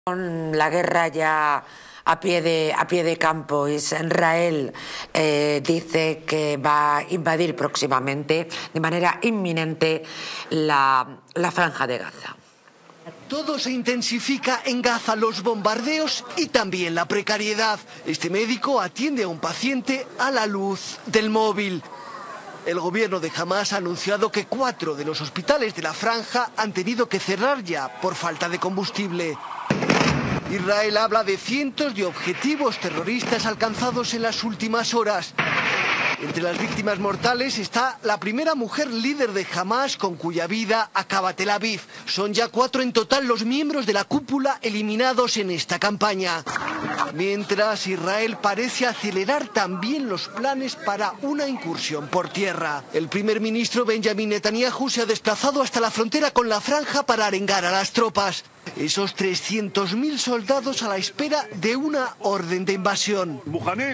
Con la guerra ya a pie de campo, Israel dice que va a invadir próximamente, de manera inminente, la Franja de Gaza. Todo se intensifica en Gaza, los bombardeos y también la precariedad. Este médico atiende a un paciente a la luz del móvil. El gobierno de Hamás ha anunciado que 4 de los hospitales de la franja han tenido que cerrar ya por falta de combustible. Israel habla de cientos de objetivos terroristas alcanzados en las últimas horas. Entre las víctimas mortales está la primera mujer líder de Hamás con cuya vida acaba Tel Aviv. Son ya 4 en total los miembros de la cúpula eliminados en esta campaña. Mientras, Israel parece acelerar también los planes para una incursión por tierra. El primer ministro Benjamin Netanyahu se ha desplazado hasta la frontera con la franja para arengar a las tropas. Esos 300.000 soldados a la espera de una orden de invasión.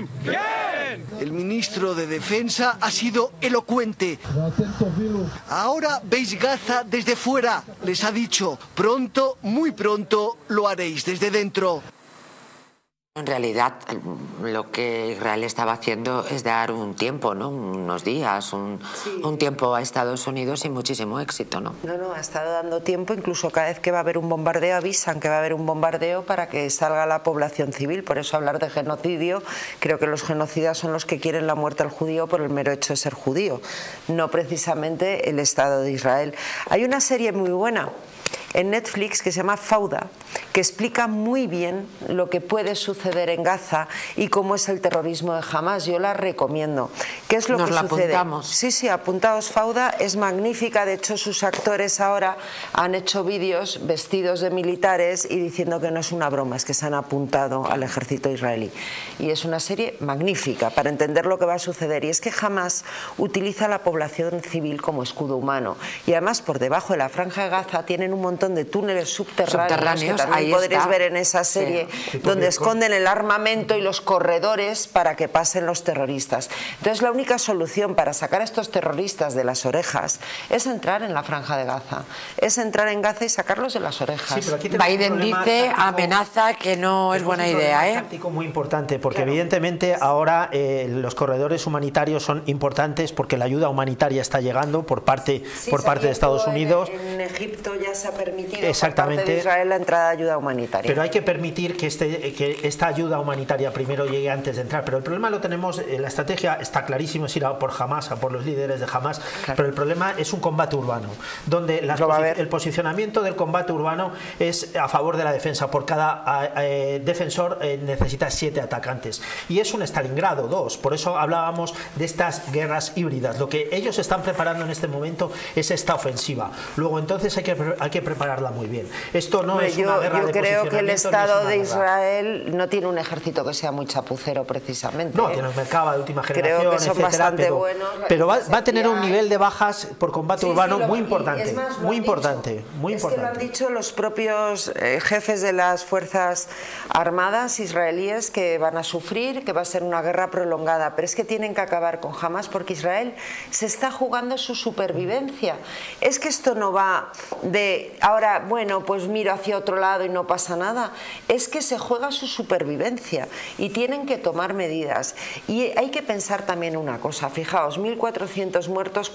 El ministro de Defensa ha sido elocuente. Ahora veis Gaza desde fuera, les ha dicho. Pronto, muy pronto, lo haréis desde dentro. En realidad, lo que Israel estaba haciendo es dar un tiempo, ¿no? Unos días, un tiempo a Estados Unidos y muchísimo éxito, ¿no? No, ha estado dando tiempo, incluso cada vez que va a haber un bombardeo avisan que va a haber un bombardeo para que salga la población civil. Por eso hablar de genocidio, creo que los genocidas son los que quieren la muerte al judío por el mero hecho de ser judío, no precisamente el Estado de Israel. Hay una serie muy buena en Netflix que se llama Fauda, que explica muy bien lo que puede suceder en Gaza y cómo es el terrorismo de Hamás. Yo la recomiendo. ¿Qué es lo que sucede? Apuntamos. Sí, apuntaos. Fauda es magnífica. De hecho, sus actores ahora han hecho vídeos vestidos de militares y diciendo que no es una broma, es que se han apuntado al ejército israelí. Y es una serie magnífica para entender lo que va a suceder. Y es que Hamás utiliza a la población civil como escudo humano. Y además, por debajo de la Franja de Gaza tienen un montón de túneles subterráneos que también podréis ver en esa serie, donde esconden el armamento y los corredores para que pasen los terroristas. Entonces la única solución para sacar a estos terroristas de las orejas es entrar en la Franja de Gaza, es entrar en Gaza y sacarlos de las orejas. Sí, Biden dice, amenaza que no es buena idea. Es un táctico muy importante, porque evidentemente ahora los corredores humanitarios son importantes porque la ayuda humanitaria está llegando por parte de Estados Unidos. En Egipto ya se ha permitido exactamente, por parte de Israel la entrada de ayuda humanitaria. Pero hay que permitir que esta ayuda humanitaria primero llegue antes de entrar. Pero el problema lo tenemos, la estrategia está clarísimo, es ir a por Hamás, a por los líderes de Hamás, pero el problema es un combate urbano, donde el posicionamiento del combate urbano es a favor de la defensa. Por cada defensor necesita 7 atacantes. Y es un Stalingrado 2, por eso hablábamos de estas guerras híbridas. Lo que ellos están preparando en este momento es esta ofensiva. Luego entonces hay que prepararla muy bien. Esto no es una guerra de posicionamiento. Yo creo que el Estado de Israel no tiene un ejército que sea muy chapucero precisamente. No, tiene Merkava de última generación, creo que son bastante buenos. Pero va a tener un nivel de bajas por combate urbano muy importante. Muy importante. Es que lo han dicho los propios jefes de las fuerzas armadas israelíes, que van a sufrir, que va a ser una guerra prolongada. Pero es que tienen que acabar con Hamás porque Israel se está jugando su supervivencia. Es que esto no va de ahora, bueno, pues miro hacia otro lado y no pasa nada. Es que se juega su supervivencia y tienen que tomar medidas. Y hay que pensar también una cosa, fijaos, 1.400 muertos,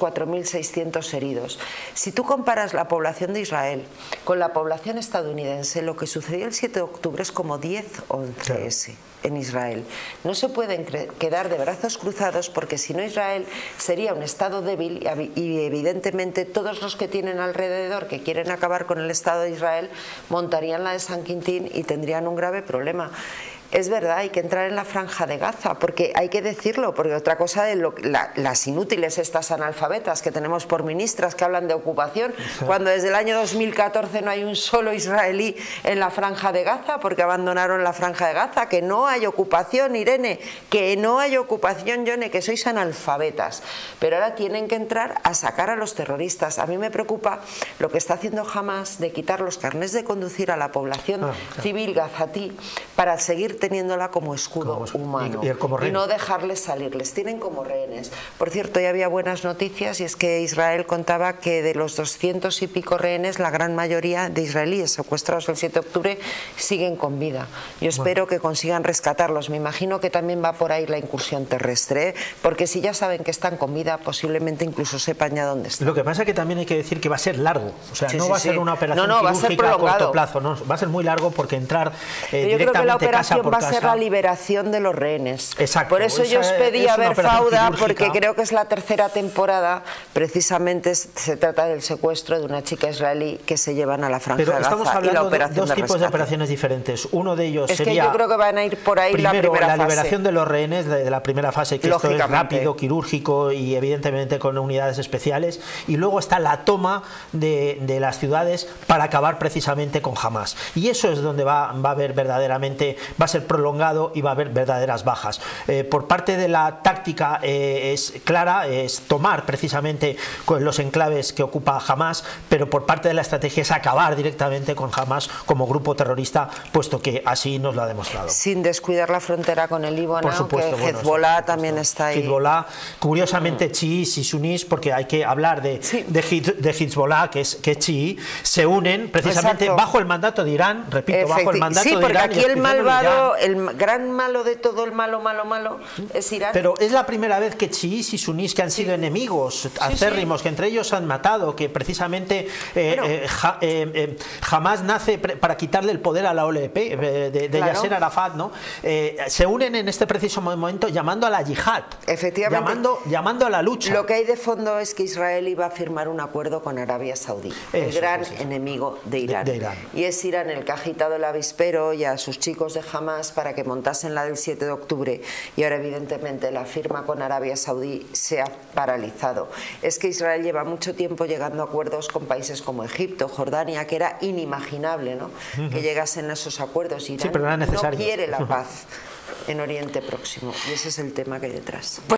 4.600 heridos. Si tú comparas la población de Israel con la población estadounidense, lo que sucedió el 7 de octubre es como 10-11S. En Israel. No se pueden quedar de brazos cruzados, porque si no Israel sería un Estado débil y evidentemente todos los que tienen alrededor que quieren acabar con el Estado de Israel montarían la de San Quintín y tendrían un grave problema. Es verdad, hay que entrar en la Franja de Gaza, porque hay que decirlo, porque otra cosa de las inútiles estas analfabetas que tenemos por ministras que hablan de ocupación, cuando desde el año 2014 no hay un solo israelí en la Franja de Gaza, porque abandonaron la Franja de Gaza. Que no hay ocupación, Irene, que no hay ocupación, Yone, que sois analfabetas. Pero ahora tienen que entrar a sacar a los terroristas. A mí me preocupa lo que está haciendo Hamás de quitar los carnés de conducir a la población civil gazatí para seguir teniéndola como escudo humano y no dejarles salir, les tienen como rehenes. Por cierto, ya había buenas noticias, y es que Israel contaba que de los 200 y pico rehenes, la gran mayoría de israelíes secuestrados el 7 de octubre siguen con vida. Yo espero que consigan rescatarlos. Me imagino que también va por ahí la incursión terrestre, ¿eh? Porque si ya saben que están con vida, posiblemente incluso sepan ya dónde están. Lo que pasa es que también hay que decir que va a ser largo, o sea, no va a ser una operación quirúrgica a corto plazo, no, va a ser muy largo porque entrar yo creo que la operación va a ser la liberación liberación de los rehenes. Exacto. Por eso yo os pedí a ver Fauda, porque creo que es la tercera temporada, precisamente se trata del secuestro de una chica israelí que se llevan a la Franja de Gaza. Pero estamos hablando de dos tipos de operaciones diferentes. Uno de ellos sería... Es que yo creo que van a ir por ahí primero, la liberación de los rehenes de la primera fase, que esto es rápido, quirúrgico y evidentemente con unidades especiales, y luego está la toma de las ciudades para acabar precisamente con Hamás. Y eso es donde va a haber verdaderamente, va a ser prolongado y va a haber verdaderas bajas. Por parte de la táctica es clara, es tomar precisamente con los enclaves que ocupa Hamás, pero por parte de la estrategia es acabar directamente con Hamás como grupo terrorista, puesto que así nos lo ha demostrado. Sin descuidar la frontera con el Líbano, por supuesto, que Hezbollah también está ahí. Hezbollah, curiosamente chiíes y sunís, porque hay que hablar de Hezbollah, que es chií, se unen precisamente bajo el mandato de Irán, repito, bajo el mandato de Irán. Sí, porque aquí el malvado, el gran malo de todo el malo es Irán. Pero es la primera vez que chiíes y sunís, que han sido enemigos acérrimos, que entre ellos han matado, que precisamente Hamás nace para quitarle el poder a la OLP de Yasser Arafat, ¿no? Se unen en este preciso momento llamando a la yihad, efectivamente, llamando a la lucha. Lo que hay de fondo es que Israel iba a firmar un acuerdo con Arabia Saudí, el gran enemigo de Irán. Y es Irán el que ha agitado el avispero y a sus chicos de Hamás para que montasen la del 7 de octubre, y ahora evidentemente la firma con Arabia Saudí se ha paralizado. Es que Israel lleva mucho tiempo llegando a acuerdos con países como Egipto, Jordania, que era inimaginable, ¿no? Que llegasen a esos acuerdos. Irán no quiere la paz en Oriente Próximo, y ese es el tema que hay detrás.